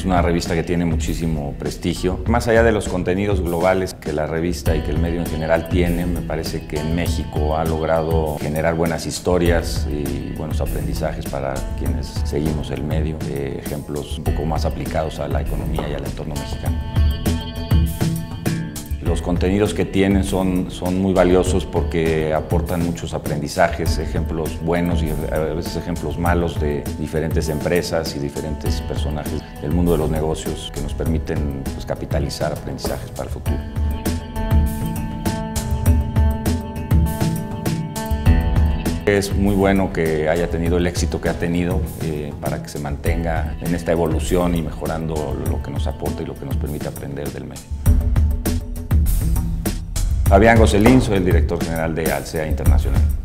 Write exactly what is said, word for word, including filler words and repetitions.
una revista que tiene muchísimo prestigio. Más allá de los contenidos globales que la revista y que el medio en general tiene, me parece que en México ha logrado generar buenas historias y buenos aprendizajes para quienes seguimos el medio, de ejemplos un poco más aplicados a la economía y al entorno mexicano. Los contenidos que tienen son, son muy valiosos porque aportan muchos aprendizajes, ejemplos buenos y a veces ejemplos malos de diferentes empresas y diferentes personajes del mundo de los negocios que nos permiten, pues, capitalizar aprendizajes para el futuro. Es muy bueno que haya tenido el éxito que ha tenido eh, para que se mantenga en esta evolución y mejorando lo que nos aporta y lo que nos permite aprender del medio. Fabián Gosselin, soy el director general de Alsea Internacional.